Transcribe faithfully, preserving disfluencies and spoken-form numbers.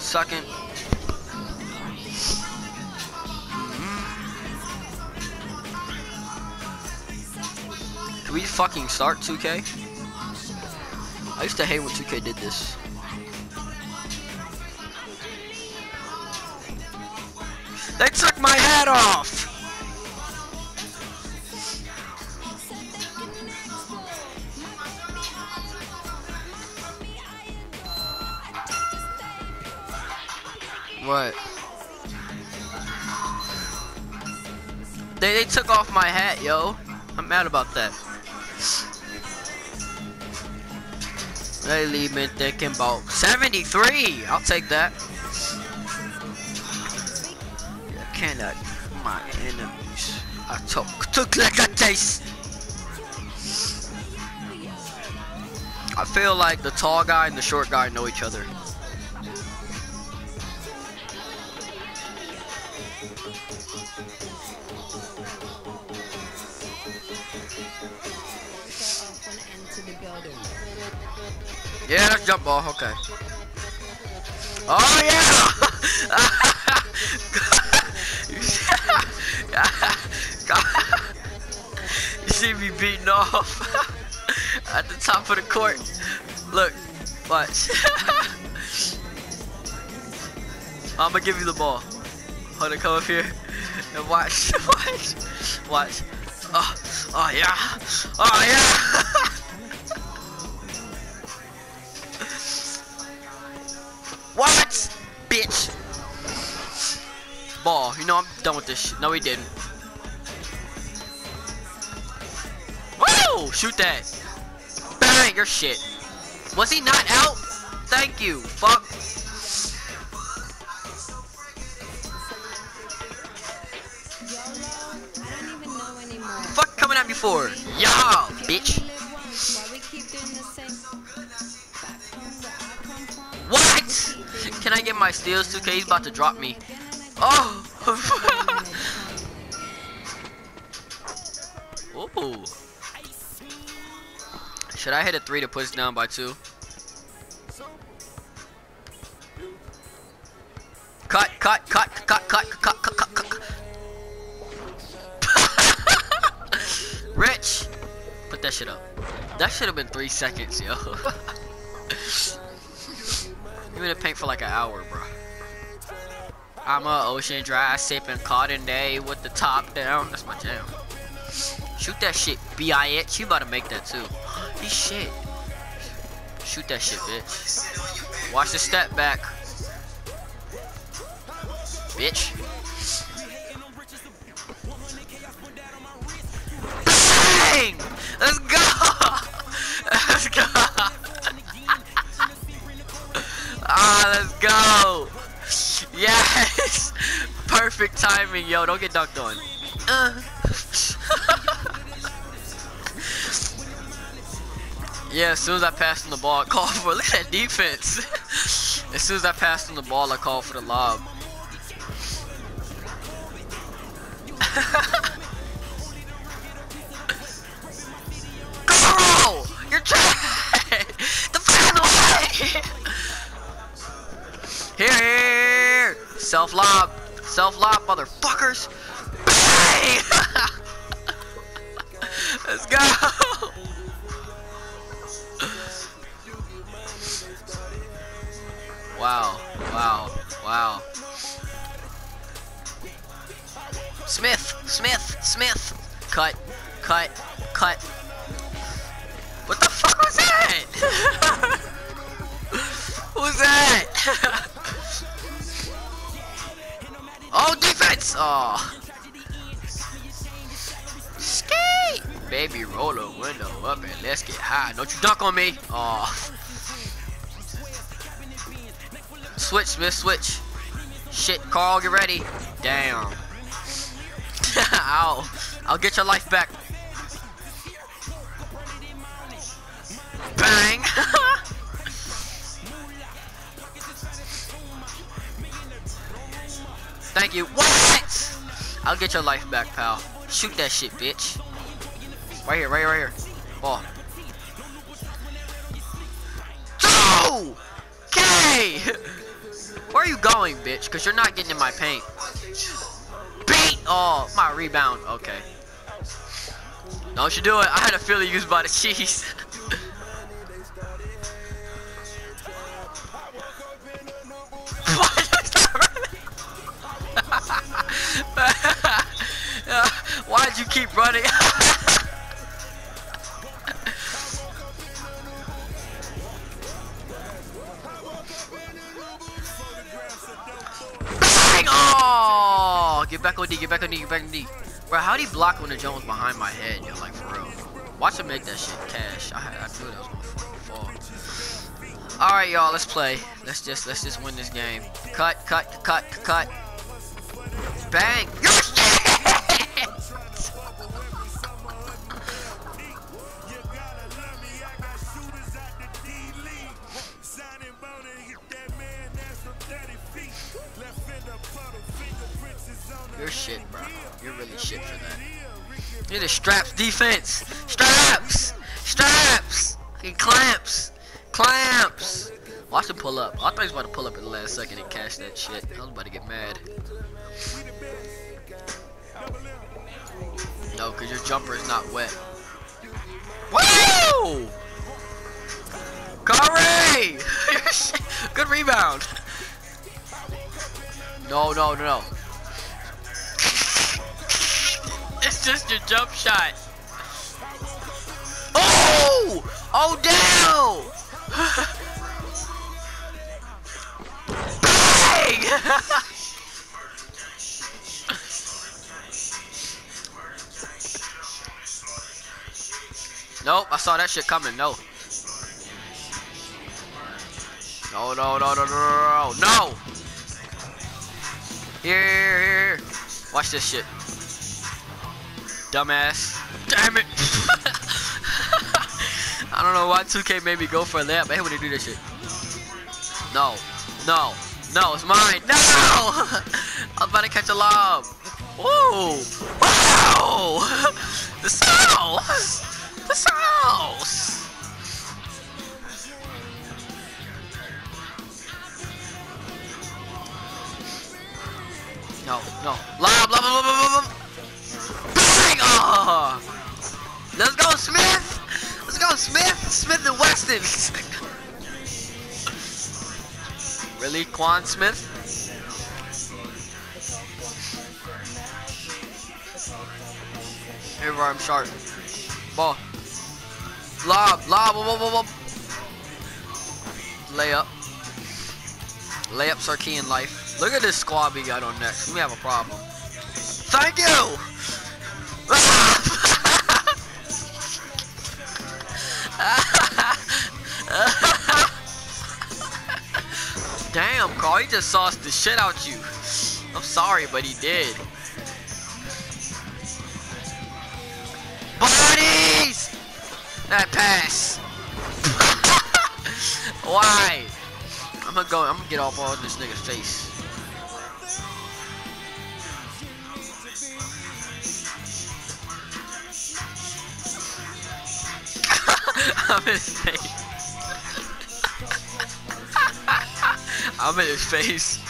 second. Can we fucking start two K? I used to hate when two K did this. They took my hat off! What? They, they took off my hat, yo. I'm mad about that. They leave me thinking about seventy-three. I'll take that. I cannot my enemies. I took took like a taste. I feel like the tall guy and the short guy know each other. Yeah, that's jump ball, okay. Oh yeah! You see me beating off at the top of the court. Look, watch. I'm gonna give you the ball. Hold it, come up here and watch, watch, watch. Oh, oh yeah, oh yeah. What? Bitch. Ball. You know I'm done with this shit. No, he didn't. Woo! Shoot that. Bang! Your shit. Was he not out? Thank you. Fuck. Fuck coming at me for? Yeah, bitch. What? Can I get my steals? two K, he's about to drop me. Oh! Ooh. Should I hit a three to push down by two? Cut, cut, cut, cut, cut, cut, cut, cut, cut. Rich! Put that shit up. That should have been three seconds, yo. Give me the paint for like an hour, bro. I'm a ocean dry sipping Chardonnay with the top down. That's my jam. Shoot that shit, B I H. You about to make that too. He shit. Shoot that shit, bitch. Watch the step back. Bitch. Bang! Let's go! Let's go! Ah, let's go! Yes! Perfect timing, yo. Don't get dunked on. Uh. Yeah, as soon as I passed on the ball, I called for. Look at that defense. As soon as I passed on the ball, I called for the lob. Go! You're trying! The final way! Here, here! Self lob! Self lob, motherfuckers! Bang! Let's go! Wow, wow, wow. Smith, Smith, Smith! Cut, cut, cut. What the fuck was that? Who's that? Oh, defense! Oh. Skate! Baby, roll the window up and let's get high. Don't you dunk on me. Oh. Switch, Smith, switch. Shit, Carl, get ready. Damn. Ow. I'll get your life back. Bang! Thank you. What? I'll get your life back, pal. Shoot that shit, bitch. Right here, right here, right here. Ball. Two! K! Where are you going, bitch? Because you're not getting in my paint. Beat! Oh, my rebound. Okay. Don't you do it. I had a feeling you was about to cheese. Why'd you keep running? Oh, get back on D, get back on D, get back on D. Bro, how'd he block when the Jones behind my head? Yo, like for real. Watch him make that shit cash. I, I knew that was gonna fucking fall. All right, y'all, let's play. Let's just let's just win this game. Cut, cut, cut, cut. Bang! Your shit! You're shit, bro. You're really shit for that. You're the straps defense. Straps! Straps! Fucking clamps! Clamps! Watch him pull up. I thought he was about to pull up in the last second and catch that shit. I was about to get mad. No, because your jumper is not wet. Woo! Curry! Good rebound. No, no, no, no. It's just your jump shot. Oh! Oh, down! Bang! Nope, I saw that shit coming. No. No, no, no, no, no, no, no. Here, here, here. Watch this shit. Dumbass. Damn it. I don't know why two K made me go for a layup. I hate when they do this shit. No. No. No, it's mine. No! I'm about to catch a lob. Whoa. Wow! The sauce! The sauce! No, no. Lob, lob, lob, lob, lob, lob. Bang! Oh! Let's go, Smith! Let's go, Smith! Smith and Weston! Really, Quan Smith? Here, I'm sharp. Ball. Lob, lob, lob, lob, lob. Layup. Layups are key in life. Look at this squad we got on next. We have a problem. Thank you! Damn, Carl, he just sauced the shit out you. I'm sorry, but he did. Buddies! That pass. Why? I'm gonna go. I'm gonna get off all this nigga's face. I'm in his face. I'm in his face.